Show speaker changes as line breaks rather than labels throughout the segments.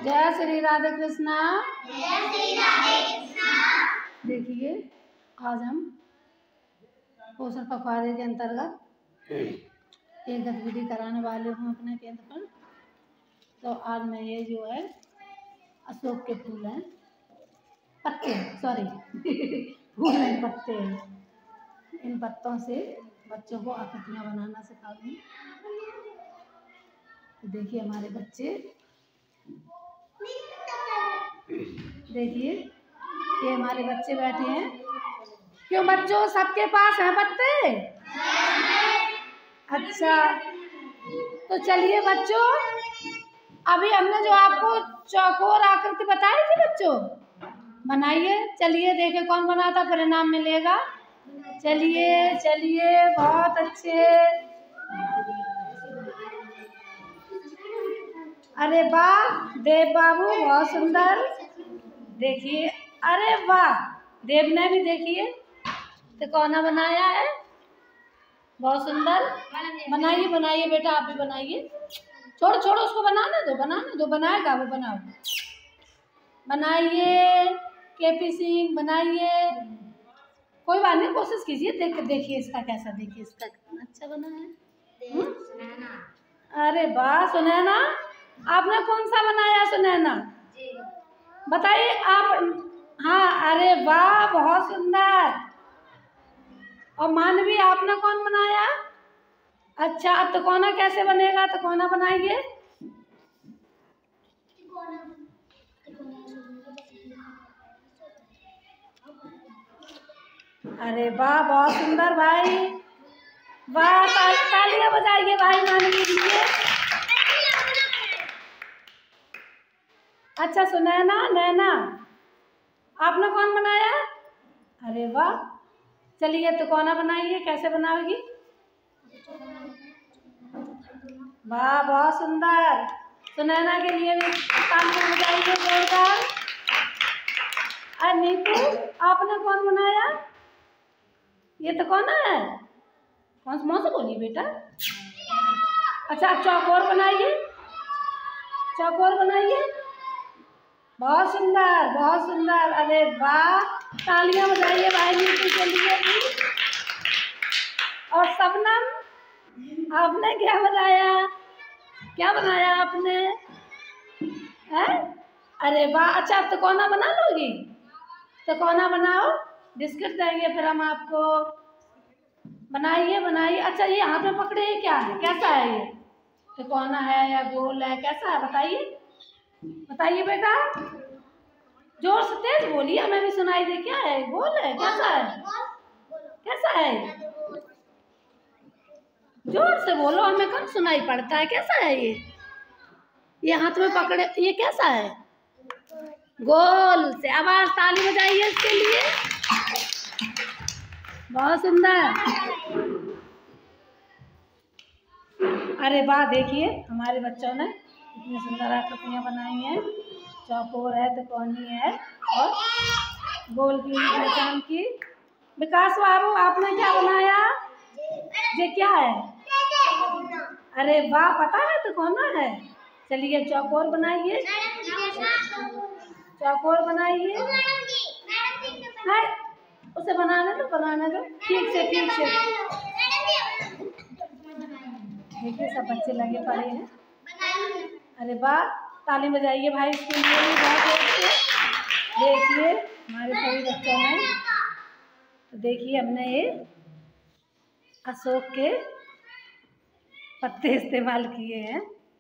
जय श्री राधे कृष्णा।
जय श्री राधे कृष्णा।
देखिए आज हम पोषण पखवाड़े के अंतर्गत एक गतिविधि कराने वाले हूँ अपने केंद्र पर। तो आज मैं ये जो है अशोक के फूल हैं, पत्ते सॉरी फूल नहीं पत्ते हैं, इन पत्तों से बच्चों को आकृतियाँ बनाना सिखाऊंगी। देखिए हमारे बच्चे, देखिए ये हमारे बच्चे बैठे हैं। क्यों बच्चों सबके पास है पत्ते? अच्छा तो चलिए बच्चों, अभी हमने जो आपको चौकोर आकृति बताई थी बच्चों, बनाइए। चलिए देखे कौन बनाता परिणाम मिलेगा। चलिए चलिए बहुत अच्छे। अरे वाह देव बाबू बहुत सुंदर। देखिए अरे वाह देव ने भी देखिए तो कौन बनाया है, बहुत सुंदर। बनाइए बनाइए बेटा, आप भी बनाइए। छोड़ो छोड़ो उसको बनाने दो, बनाने दो, बनाएगा वो, बनाओ बनाइए। केपी सिंह बनाइए, कोई बात नहीं, कोशिश कीजिए। देखिए इसका कैसा, देखिए इसका कितना अच्छा बना है। अरे वाह सुनैना, आपने कौन सा बनाया सुनैना? बताइए आप। हाँ अरे वाह बहुत सुंदर। और मानवी आपने कौन बनाया? अच्छा अब तिकोना कैसे बनेगा, तिकोना बनाइए। अरे वाह बहुत सुंदर भाई, वाह तालियां बजाइए भाई मानवी दीजिए। अच्छा सुनैना, नैना आपने कौन बनाया? अरे वाह, चलिए तिकोना बनाइए, कैसे बनाओगी? वाह बहुत सुंदर। सुनैना के लिए भी तालियां बजाइए जोरदार। और नीतू आपने कौन बनाया? ये तिकोना है, कौन सा बोलिए बेटा? अच्छा आप चौकोर बनाइए, चौकोर बनाइए। बहुत सुंदर बहुत सुंदर। अरे वाह तालियां बजाइए भाई नीतू के लिए भी। और शबनम आपने क्या बनाया, क्या बनाया आपने? है अरे वाह। अच्छा आप तिकोना बना लोगी, तिकोना बनाओ, बिस्किट देंगे फिर हम आपको। बनाइए बनाइए। अच्छा ये हाथ में पकड़े ये क्या है, कैसा है ये? तिकोना है या गोल है, कैसा है बताइए, बताइए बेटा। जोर से तेज बोलिए, हमें भी सुनाई दे। क्या है, गोल है, कैसा है, कैसा है? जोर से बोलो, हमें कम सुनाई पड़ता है। कैसा है ये हाथ में पकड़े ये कैसा है? गोल से। आवाज ताली बजाइए इसके लिए, बहुत सुंदर। अरे वाह देखिए हमारे बच्चों ने इतनी सुंदर आकृतियाँ बनाई हैं। चौकोर है, तिकोनी है और गोल की पहचान की। विकास बाबू आपने क्या बनाया? ये क्या है? अरे वाह पता है तिकोना है। चलिए चौकोर बनाइए, चौकोर बनाइए। नहीं उसे बनाने दो, बनाने दो ठीक से, ठीक से। देखिए सब बच्चे लगे पड़े हैं। अरे वाह ताली बजाइए भाई इसके लिए भी बहुत अच्छे। देखिए हमारे सभी बच्चों ने, तो देखिए हमने ये अशोक के पत्ते इस्तेमाल किए हैं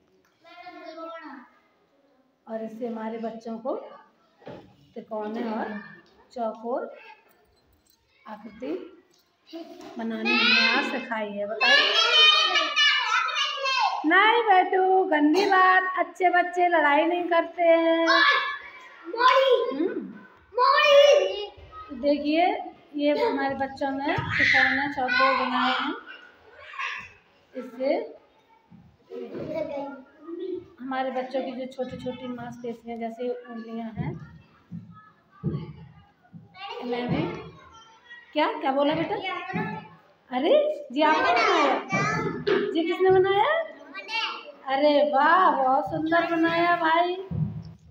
और इससे हमारे बच्चों को तिकोने और चौकोर आकृति बनाने हमने आज सिखाई है। बताइए। नहीं बेटू गंदी बात, अच्छे बच्चे लड़ाई नहीं करते हैं। तो देखिए ये हमारे बच्चों ने तिकोना चौकोर बनाए हैं। इससे हमारे बच्चों की जो छोटी छोटी मांसपेशियां जैसे उंगलियां हैं, इनमें भी क्या क्या बोला बेटा? अरे जी आपने बनाया, जी किसने बनाया? अरे वाह बहुत सुंदर बनाया भाई।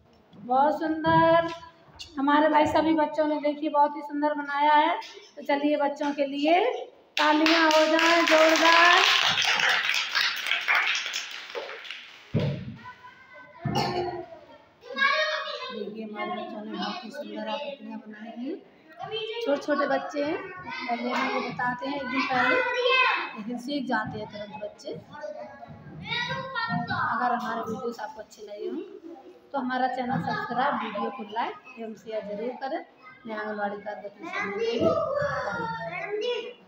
बहुत सुंदर। हमारे भाई सभी बच्चों ने देखिए बहुत ही सुंदर बनाया है। तो चलिए बच्चों के लिए तालियां हो जाएं जोरदार। देखिए हमारे बच्चों ने बहुत ही सुंदर आकृतियां बनाई हैं। छोटे छोटे बच्चे हैं, पहले वो बताते हैं एक दिन पहले, लेकिन सीख जाते हैं तुरंत बच्चे। अगर हमारे वीडियोस आपको अच्छे लगे हों तो हमारा चैनल सब्सक्राइब, वीडियो को लाइक एवं शेयर जरूर करें। मैं आंगनबाड़ी कार्यकर्ता